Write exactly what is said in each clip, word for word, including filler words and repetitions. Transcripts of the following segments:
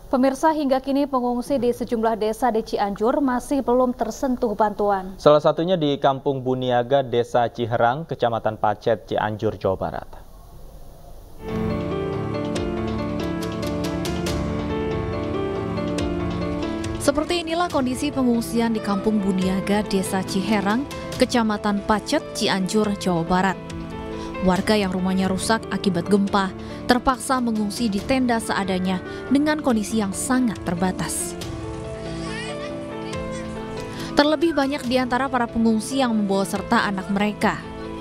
Pemirsa, hingga kini pengungsi di sejumlah desa di Cianjur masih belum tersentuh bantuan. Salah satunya di Kampung Buniaga, Desa Ciherang, Kecamatan Pacet, Cianjur, Jawa Barat. Seperti inilah kondisi pengungsian di Kampung Buniaga, Desa Ciherang, Kecamatan Pacet, Cianjur, Jawa Barat. Warga yang rumahnya rusak akibat gempa terpaksa mengungsi di tenda seadanya dengan kondisi yang sangat terbatas. Terlebih banyak di antara para pengungsi yang membawa serta anak mereka.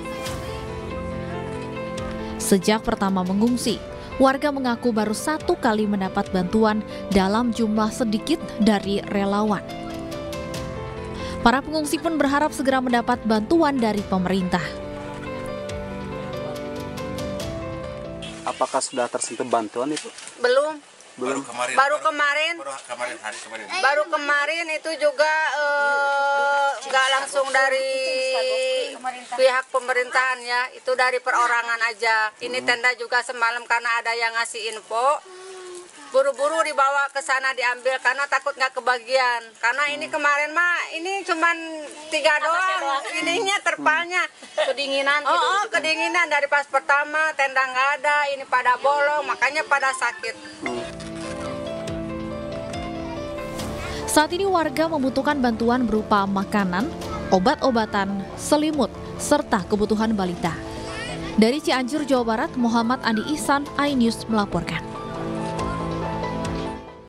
Sejak pertama mengungsi, warga mengaku baru satu kali mendapat bantuan dalam jumlah sedikit dari relawan. Para pengungsi pun berharap segera mendapat bantuan dari pemerintah. Apakah sudah tersentuh bantuan itu? Belum. Belum. Baru kemarin. Baru kemarin. Baru kemarin hari kemarin. Baru kemarin itu juga nggak uh, langsung dari pihak pemerintahan ya, itu dari perorangan aja. Ini tenda juga semalam karena ada yang ngasih info. Buru-buru dibawa ke sana diambil karena takut nggak kebagian. Karena ini kemarin mah ini cuman tiga doang, ininya terpalnya kedinginan. Oh, oh kedinginan dari pas pertama tenda nggak ada, ini pada bolong makanya pada sakit. Saat ini warga membutuhkan bantuan berupa makanan, obat-obatan, selimut, serta kebutuhan balita. Dari Cianjur, Jawa Barat, Muhammad Andi Ihsan, iNews melaporkan.